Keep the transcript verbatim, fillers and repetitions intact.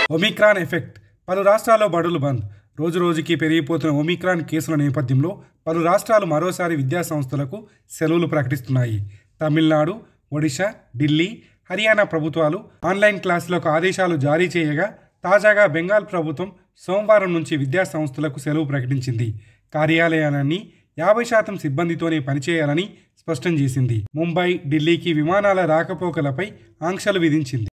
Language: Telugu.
Omicron effect. పలు రాష్ట్రాల్లో బడులు బంద్. రోజు రోజుకి పెరిగిపోతున్న ఒమిక్రాన్ కేసుల నేపథ్యంలో పలు రాష్ట్రాలు మరోసారి విద్యాసంస్థలకు సెలవులు ప్రకటిస్తున్నాయి. తమిళనాడు, ఒడిశా, ఢిల్లీ, హర్యానా ప్రభుత్వాలు ఆన్లైన్ క్లాసులకు ఆదేశాలు జారీ చేయగా, తాజాగా బెంగాల్ ప్రభుత్వం సోమవారం నుంచి విద్యాసంస్థలకు సెలవు ప్రకటించింది. కార్యాలయాలన్నీ యాభై శాతం సిబ్బందితోనే పనిచేయాలని స్పష్టం చేసింది. ముంబై, ఢిల్లీకి విమానాల రాకపోకలపై ఆంక్షలు విధించింది.